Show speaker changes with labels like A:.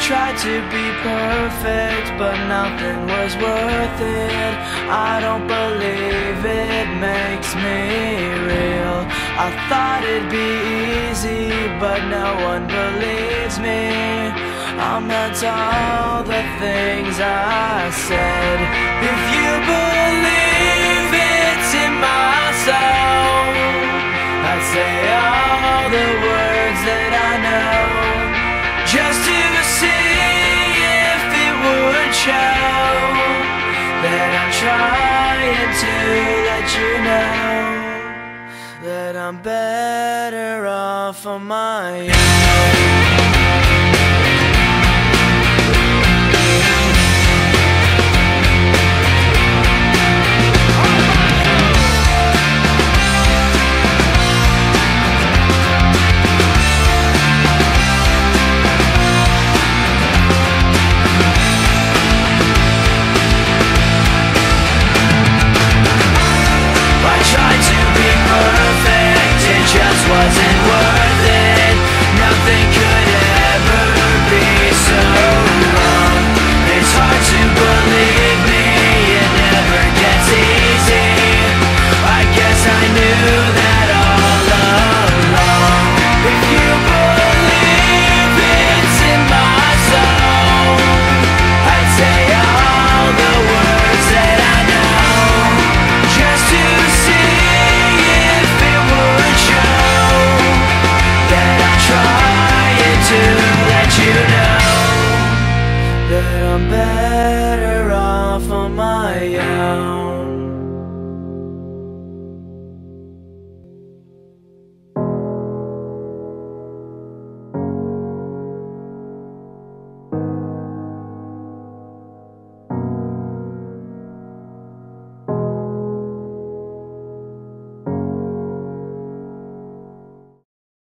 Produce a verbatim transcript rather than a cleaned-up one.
A: tried to be perfect, but nothing was worth it. I don't believe it makes me real. I thought it'd be easy, but no one believes me. I meant all the things I said. If you believe it's in my soul, I'd say all the words that I know, just to see if it would show that I'm trying to let you know that I'm better off on my own.